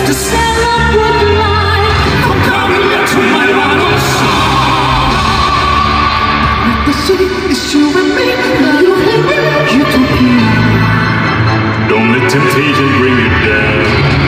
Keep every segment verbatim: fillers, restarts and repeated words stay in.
to stand up with the light. I'm coming back to my bottom side. The city is you and me. Now you live in utopia. Don't let temptation bring you down.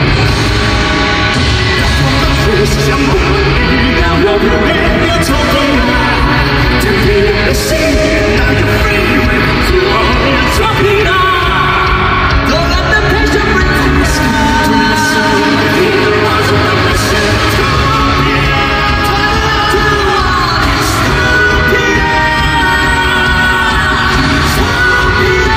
This is a moment now of your head. You're talking to be the sea. Now you're free. You are utopia. Don't let the picture bring you down. To the sun, the was of the mission. Utopia. To the world, utopia. Utopia.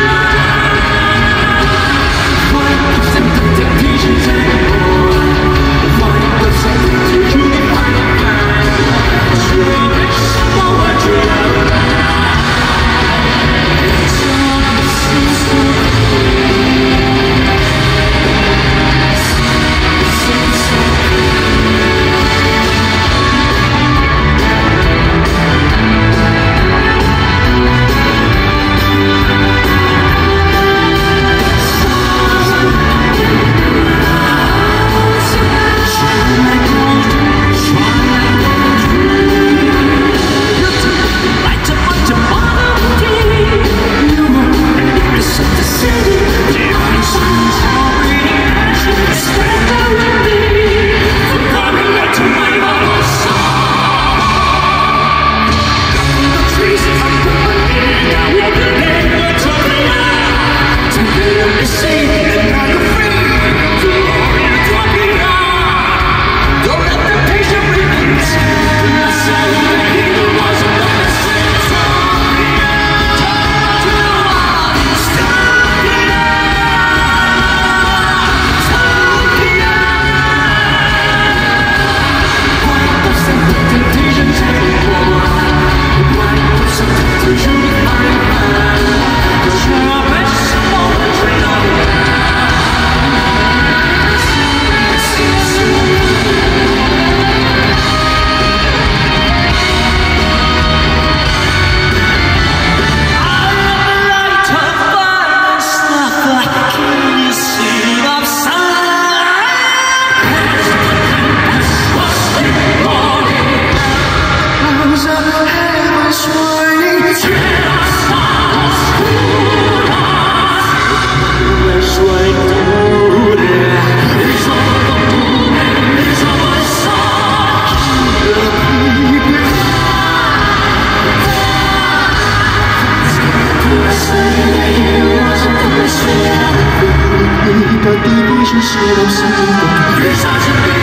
Find the temptations anymore. Find the temptations you can find a plan. Sure, it's poetry out there. But the vision should have seen the